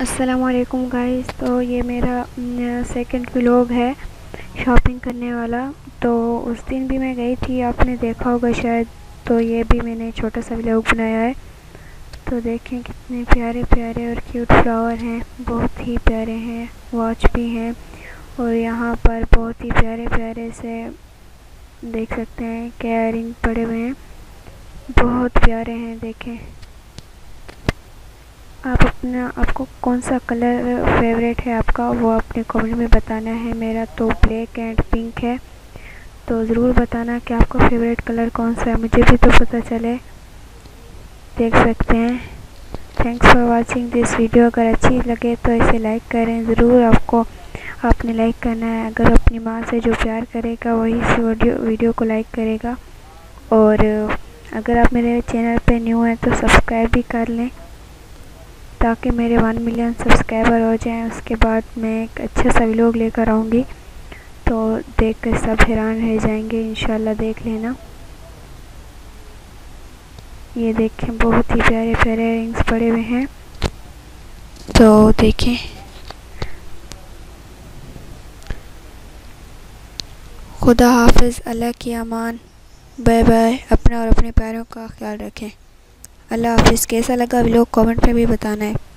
अस्सलामुअलैकुम गाइस। तो ये मेरा सेकंड व्लॉग है शॉपिंग करने वाला। तो उस दिन भी मैं गई थी, आपने देखा होगा शायद। तो ये भी मैंने छोटा सा व्लॉग बनाया है। तो देखें कितने प्यारे प्यारे और क्यूट फ्लावर हैं, बहुत ही प्यारे हैं। वॉच भी हैं और यहाँ पर बहुत ही प्यारे प्यारे से देख सकते हैं कि इयररिंग पड़े हुए हैं, बहुत प्यारे हैं। देखें आपको कौन सा कलर फेवरेट है आपका, वो अपने कमेंट में बताना है। मेरा तो ब्लैक एंड पिंक है, तो ज़रूर बताना कि आपका फेवरेट कलर कौन सा है, मुझे भी तो पता चले। देख सकते हैं। Thanks for watching this video. अगर अच्छी लगे तो इसे लाइक करें ज़रूर, आपने लाइक करना है। अगर अपनी माँ से जो प्यार करेगा वही इस वीडियो को लाइक करेगा। और अगर आप मेरे चैनल पे न्यू हैं तो सब्सक्राइब भी कर लें, ताकि मेरे 1 मिलियन सब्सक्राइबर हो जाएं। उसके बाद मैं एक अच्छा सा व्लॉग लेकर आऊँगी, तो देख कर सब हैरान रह जाएंगे। इंशाल्लाह देख लेना। ये देखें बहुत ही प्यारे प्यारे रिंग्स पड़े हुए हैं, तो देखें। खुदा हाफिज़, अल्लाह की अमान, बाय बाय। अपना और अपने प्यारों का ख्याल रखें। अल्लाह हाफिज़। कैसा लगा व्लॉग कमेंट में भी बताना है।